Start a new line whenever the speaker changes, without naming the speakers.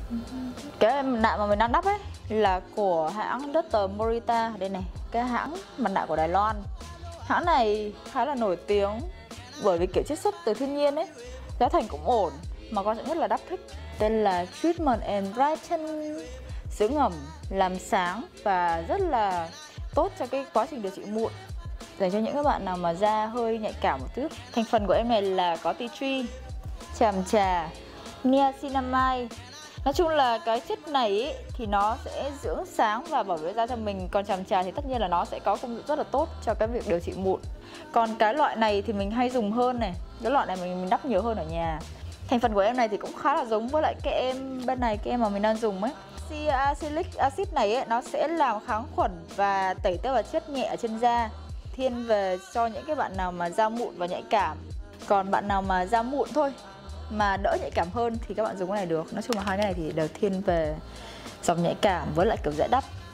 Cái mặt nạ mà mình đang đắp ấy là của hãng Dr. Morita. Đây này, cái hãng mặt nạ của Đài Loan. Hãng này khá là nổi tiếng bởi vì kiểu chiết xuất từ thiên nhiên ấy, giá thành cũng ổn, mà quan trọng nhất là đắp thích. Tên là Treatment and Brighten, dưỡng ẩm, làm sáng và rất là tốt cho cái quá trình điều trị mụn, dành cho những các bạn nào mà da hơi nhạy cảm một chút. Thành phần của em này là có tea tree, tràm trà, niacinamide. Nói chung là cái chất này ý, thì nó sẽ dưỡng sáng và bảo vệ da cho mình. Còn tràm trà thì tất nhiên là nó sẽ có công dụng rất là tốt cho cái việc điều trị mụn. Còn cái loại này thì mình hay dùng hơn này. Cái loại này mình đắp nhiều hơn ở nhà. Thành phần của em này thì cũng khá là giống với lại cái em bên này, cái em mà mình đang dùng ấy. Salicylic acid này ấy, nó sẽ làm kháng khuẩn và tẩy tế bào chết nhẹ ở trên da, thiên về cho những cái bạn nào mà da mụn và nhạy cảm. Còn bạn nào mà da mụn thôi mà đỡ nhạy cảm hơn thì các bạn dùng cái này được. Nói chung là hai cái này thì đều thiên về dòng nhạy cảm với lại kiểu dễ đắp.